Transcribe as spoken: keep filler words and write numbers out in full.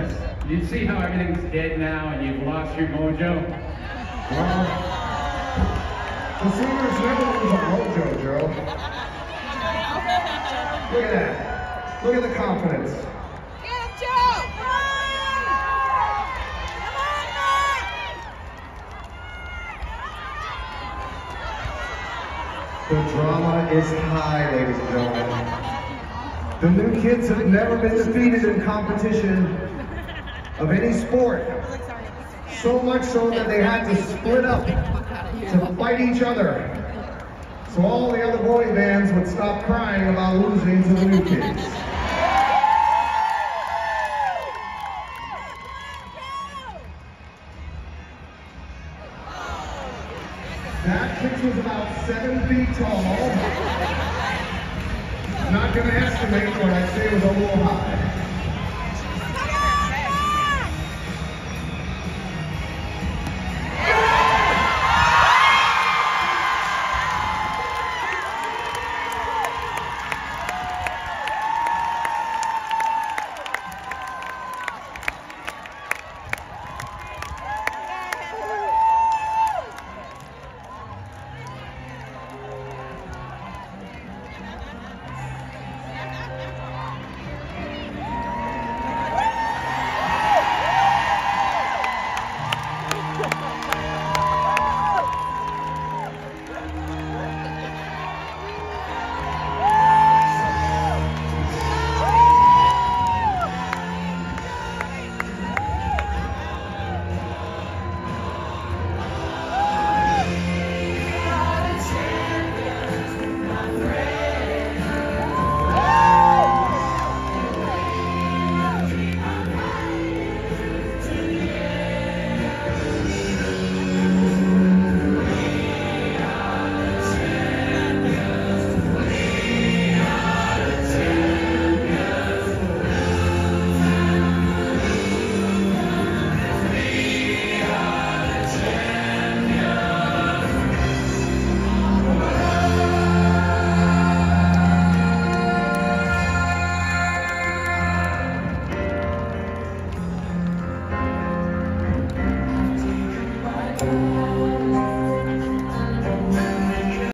this. You see how everything's dead now and you've lost your mojo? Well, the singers never lose a mojo, Joe. Look at that. Look at the confidence. Get him, Joe! The drama is high, ladies and gentlemen. The new kids have never been defeated in competition of any sport. So much so that they had to split up to fight each other. So all the other boy bands would stop crying about losing to the new kids. That pitch was about seven feet tall. I'm not going to estimate, but I'd say it was a little high.